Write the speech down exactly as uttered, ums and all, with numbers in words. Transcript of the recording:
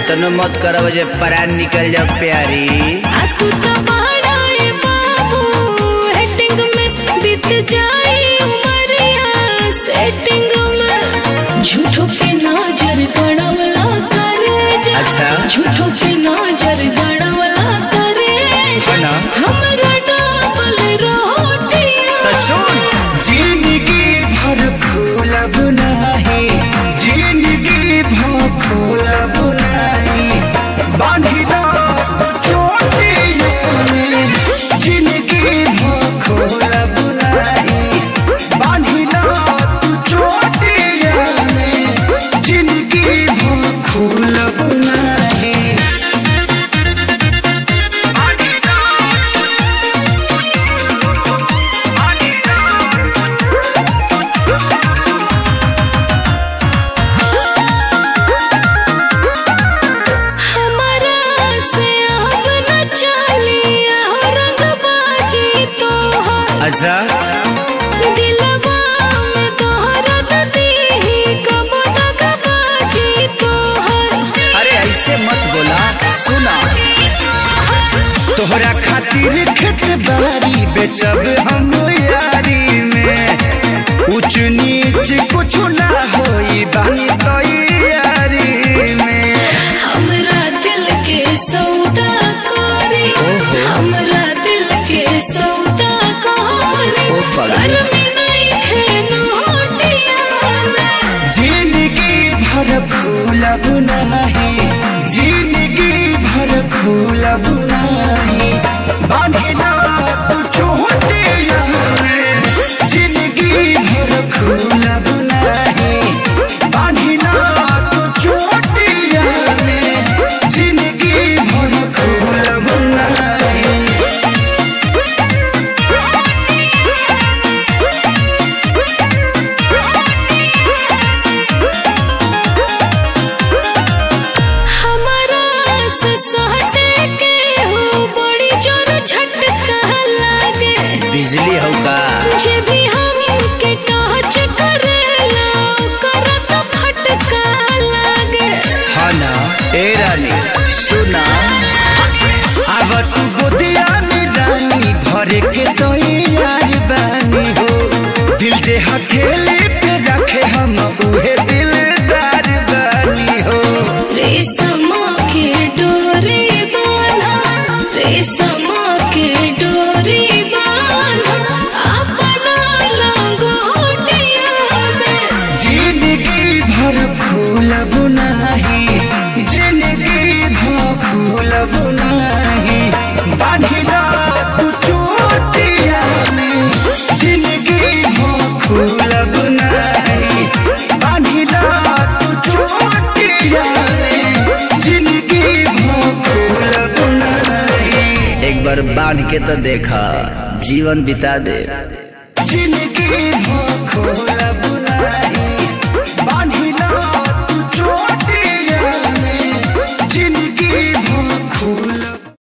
इतना मत करो जे परान निकल जाओ प्यारी। आ तू तो बड़ाए बाबू हेटिंग में बीत जाए उमरिया सेटिंग में झूठों के नजर गड़वला करे जा। अच्छा झूठों के नजर गड़वला करे जा हमरा डबल रोटियां तो सुन जिंदगी भर खोलब नहीं जिंदगी भर खोलब नहीं बांधी दो तो चोटियों में जिंदगी भर खोलब नहीं बांधी दो तो चोटियों में जिंदगी भर खोलब नहीं। अच्छा दिलवा में तोहरा दीही कब तक बाजी तोहर। अरे ऐसे मत बोला सुना तोहरा खातिर खेत बारी बेचब हम यारी में ऊंच नीच कुछ ना होई बानी तैयारी में। हमरा दिल के सौदा करे हमरा दिल के सौदा घर में नहीं खेनोटिया में जिंदगी भर खोलब नहीं जिंदगी भर खोलब नहीं बांधी ना तू चोटिया में जिंदगी भर खोलब नहीं बांधी ना तू चोटिया में जिंदगी भर खोलब नहीं। बिजली हो का जे भी हम के टच करेला ओकरा तो फटका लागे। हाँ ना ए रानी सुना अब तू गोदिया में रानी भरे के तो यार बानी हो दिल जे हथेली पे रखे हम उहे दिलदार बानी हो। रेशम के डोरी बांधा रेशम के डोरी जिंदगी भर खोलब नहीं जिंदगी भर खोलब नहीं बांधी ना तू चोटिया में जिंदगी भर खोलब नहीं बांधी ना तू चोटिया में जिंदगी भर खोलब नहीं। एक बार बांध के तो देखा जीवन बिता दे जिंदगी भर खोलब नहीं बांधी ना तू चोटिया में जिंदगी